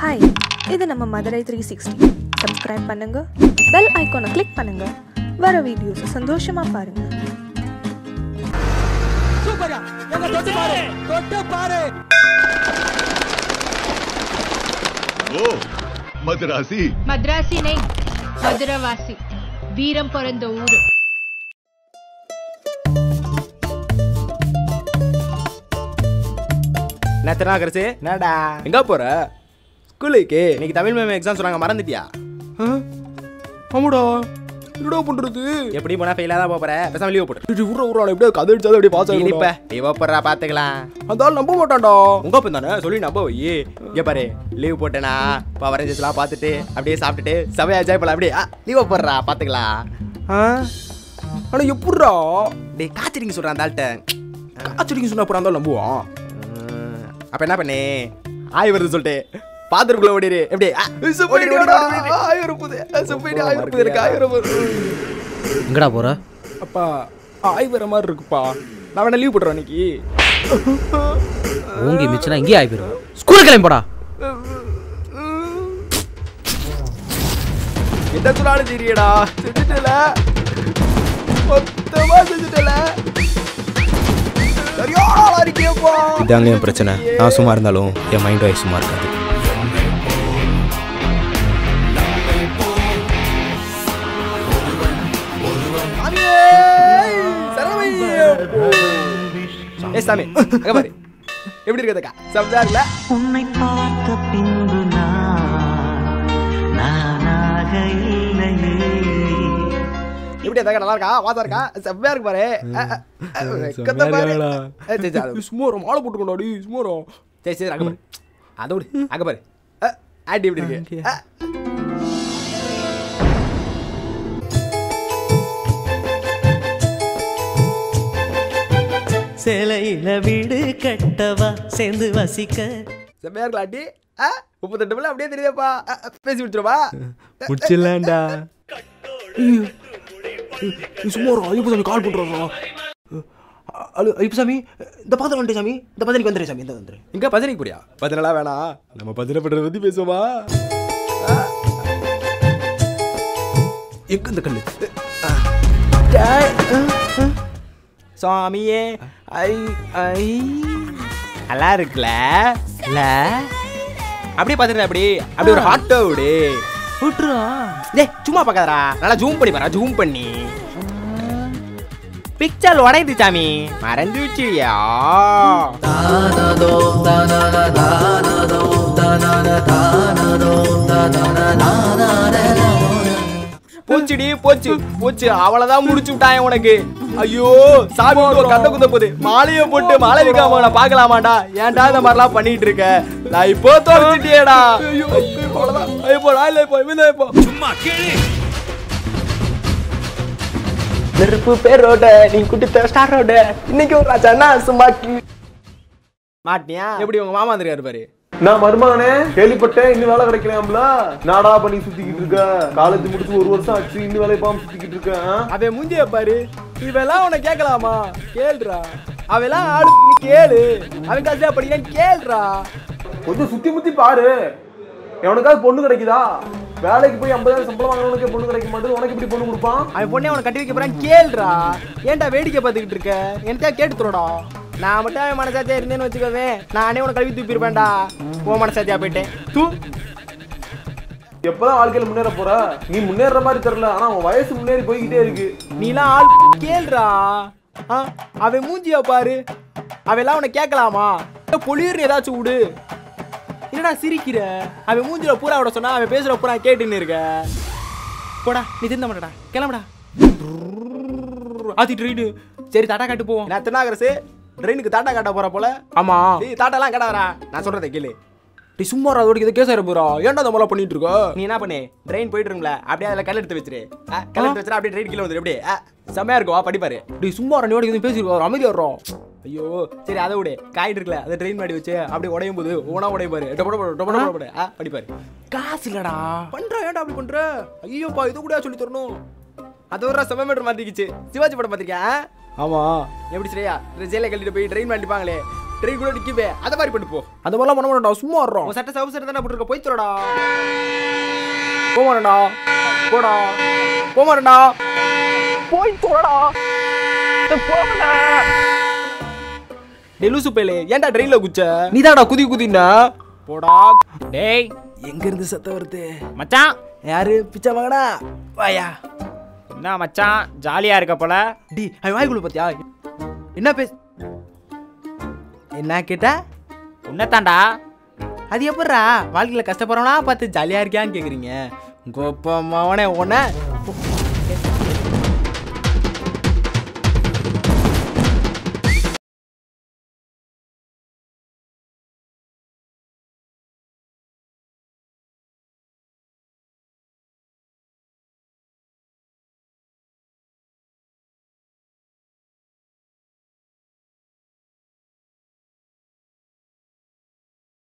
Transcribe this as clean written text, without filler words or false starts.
Hi, இது நம்ம Madurai 360. Subscribe பண்ணுங்க, பெல் ஐகானை கிளிக் பண்ணுங்க. வர வீடியோஸ் சந்தோஷமா பாருங்க. சூப்பரா, எங்க தொட்டு பாரு. ஓ, மதுராசி. மദ്രാசி नहीं, மதுரவாசி. வீரம் பிறந்த ஊரு. நேத்தனாகரசே என்னடா எங்க போற? ஸ்கூலுக்கு இன்னைக்கு தமிழ் மேம் எக்ஸாம் சொன்னாங்க, மறந்துட்டியா? ஆமாடா, என்னடா பண்றது? எப்படி போனா ஃபெயிலா தான் போற, பேசாம லீவ் போடு. ஊரால எப்படியோ கதை அடிச்சாலும் அப்படியே பாஸ் ஆகிடும். இப்ப லீவ் போடுறா, பாத்துக்கலாம். அந்த ஆள் நம்ப மாட்டான்டா. உங்க அப்பன் தானே, சொல்லி நம்ப வை. இங்க பாரு, லீவ் போட்டேனா இப்போ வரைஞ்சதுலாம் பார்த்துட்டு அப்படியே சாப்பிட்டுட்டு சபையா என்ஜாய் பண்ணலாம். அப்படியே லீவ் போடுறா, பாத்துக்கலாம். ஆனா எப்படிடா? டேய் காய்ச்சடிங்க சொல்றான் அந்த ஆள்கிட்ட. காய்ச்சடிங்க சொன்னா அப்புறம் அந்த நம்புவான். அப்ப என்ன பண்ணே, ஆய் வருது சொல்லிட்டு பாத்ரூம்குள்ள ஓடிரு. எப்படி எங்கடா போற? அப்பா ஆய் வர மாதிரி இருக்குப்பா. நான் வேணா லீவ் போடுறேன் இன்னைக்கு. ஓங்கி மிச்சனா இங்கே ஆகி போயிடும். ஸ்கூலுக்கு கிளம்பி போடா. என்ன சொன்னாலும் தெரியடா. செஞ்சுட்டல, மொத்தமா செஞ்சுட்டல. இதாங்க என் பிரச்சனை. நான் சும்மா இருந்தாலும் என் மைண்ட் வாய்ஸ் சும்மா இருக்காது. ஏ சாமி, அங்க பாரு எப்படி இருக்கதக்கா, சப்தா இல்ல? உன்னை பார்த்த பின்பு நானாக இல்லையே. எப்படி இருக்கா, நல்லா இருக்கா, வாசா இருக்கா, செவ்வையா இருக்கு பாரு. சும்மா மாலை போட்டுக்கொண்டாடி சும்மா. சரி சரி, அங்க பாரு, அதோடு அங்க பாரு ஆண்டி எப்படி இருக்கு. சேலையில வீடு கட்டவா சேர்ந்து வசிக்க. செவ்வையா இருக்கலாம் ஆண்டி. 38 பிள்ளை அப்படியே தெரியுதாப்பா. பேசி முடிச்சிருவா. முடிச்சிடலாம்டா. சும்மா ஐயப்பசாமி கால் பண்றா. ஐயப்பசாமி இந்த பாத்திரம் வந்துட்டு சாமி, இந்த பதனிக்கு வந்துரு சாமி, இந்த வந்துரு. இங்க பஜனைக்கு போறியா? பஜனைலாம் வேணாம், நம்ம பஜனை பண்றத பத்தி பேசுவா. எங்க இந்த கல்லு? சாமியே ஐ ஐ நல்லா இருக்குல்ல? இல்ல அப்படியே பாத்துட்டு அப்படி அப்படி ஒரு ஹாட்டோ விடு விட்டுறா. டேய் சும்மா பார்க்காதடா, நல்லா ஜூம் பண்ணி பாரு. ஜூம் பண்ணி பிக்சர் உடையுது சாமி, மறந்துச்சியா? போச்சுடி போச்சு போச்சு, அவ்வளவுதான் முடிச்சு விட்டான் உனக்கு. ஐயோ சாமி ஒரு கட்ட குந்த போகுது. மாலையை போட்டு மாலை விற்காம நான் பாக்கலாமாடா? ஏன்டா இந்த மாதிரிலாம் பண்ணிட்டு இருக்க? நான் இப்போ தோச்சிட்டியேடா. சும்மா கேளு. நெருப்பு பேரோட நீ குட்டித்த ஸ்டாரோட இன்னைக்கு ஒரு ராஜானா சும்மா மாட்டியா? எப்படி உங்க மாமா வந்துருக்காரு பாரு. நான் மருமகனே கேள்விப்பட்டேன், இன்னும் வேலை கிடைக்கலாம்ல. நாடா பண்ணி சுத்திக்கிட்டு இருக்க. காலேஜ் முடிச்சு 1 வருஷம் ஆச்சு, இன்னும் வேலை பாம் சுத்திக்கிட்டு இருக்கேன். அவன் மூஞ்சிய பாரு. இவெல்லாம் உன்னை கேட்கலாமா? கேளுடா. அவெல்லாம் ஆளு, நீ கேளு. அவன் காசா படிக்கிறான், கேளுடா. கொஞ்சம் சுத்தி முத்தி பாரு. எவனுக்காவது பொண்ணு கிடைக்குதா? வேலைக்கு போய் 50,000 சம்பளம் வாங்கினவனுக்கு பொண்ணு கிடைக்க மாட்டேது. உனக்கு எப்படி பொண்ணு கொடுப்பான்? அவன் பொண்ணே அவனை கட்டி வைக்க போறான், கேளுடா. ஏன்டா வேடிக்கை பார்த்துக்கிட்டு இருக்க? என்கிட்ட கேட்டு தரோடா. நான் மட்டும் அவன் மனசாச்சியா இருந்தேன்னு வச்சுக்கவே, நானே உனக்கு கழுவி தூப்பிருப்பேன்டா. உன் மனசாச்சியா போயிட்டேன் தூ. எப்பதான் வாழ்க்கையில முன்னேற போற? நீ முன்னேற மாதிரி தெரியல, ஆனா உன் வயசு முன்னேறி போய்கிட்டே இருக்கு. நீலாம் ஆள் கேளுடா. அவன் மூஞ்சியா பாரு. அவெல்லாம் உன்னை கேட்கலாமா? பொலியர்னு ஏதாச்சும் விடு. என்னடா சிரிக்கிற? அவன் மூஞ்சில பூரா விட சொன்னா அவன் பேசுற பூரா கேட்டுன்னு இருக்க. போடா, நீ திருந்த மாட்டடா, கிளம்புடா. ஆத்தி ட்ரெயின். சரி டாட்டா காட்டு போவோம். நான் திருநாகரசு ட்ரெயினுக்கு டாட்டா காட்ட போற போல. ஆமா டாட்டாலாம் கேட்டாரா? நான் சொல்றதை கேளு. நீ சும்மா அதோட இதை கேஸ் ஆயிட போறா. ஏன்டா அந்த மாதிரிலாம் பண்ணிட்டு இருக்க? நீ என்ன பண்ணு, ட்ரெயின் போயிட்டு இருக்கும்ல, அப்படியே அதில் கல் எடுத்து வச்சிரு. கல் எடுத்து வச்சிரு, அப்படியே ட்ரெயின் கீழே வந்துரு. அப்படியே செம்மையா இருக்கும், வா படிப்பாரு. நீ சும்மா ரெண்டு எதுவும் பேசிருக்கா, அமைதியா வர்றோம். ஐயோ சரி அதை விடு. காயிட்டு இருக்குல்ல, அதை ட்ரெயின் மாடி வச்சு அப்படியே உடையும் போது ஓனா உடைய பாரு. படிப்பாரு. காசு இல்லடா. பண்ற ஏன்டா அப்படி பண்ற? ஐயோப்பா இது கூட சொல்லி தரணும். அது ஒரு செவன் மீட்டர் மாத்திக்கிச்சு. சிவாஜி படம் பார்த்திருக்கேன். ஆமா எப்படி சரியா ஜெயில கட்டிட்டு போய் ட்ரெயின் மாட்டிப்பாங்களே, ட்ரெயின் கூட நிக்கவே அத மாதிரி பண்ணு போ. அந்த மாதிரிலாம் பண்ண மாட்டோம்டா, சும்மா வர்றோம். உன் சட்டை சவுப்பு சட்டை தானே போட்டுருக்க, போய் தரடா. போமாடா போடா போமாடா போய் தரடா. போடா டெலுசு பேலே, ஏன்டா ட்ரெயின்ல குச்ச? நீதான்டா குதி குதின்னா. போடா. டேய் எங்க இருந்து சத்தம் வருது? மச்சான். யாரு பிச்சை வாங்கடா? வாயா. என்ன மச்சான் ஜாலியா இருக்க போல. டி அவன் வாய்க்குள்ள பாத்தியா? என்ன என்ன கேட்டா? உன்னதான்டா. அது எப்படா வாழ்க்கையில கஷ்டப்படுறவனா பார்த்து ஜாலியா இருக்கியான்னு கேக்குறீங்க? கோப்பமாவனே உன்ன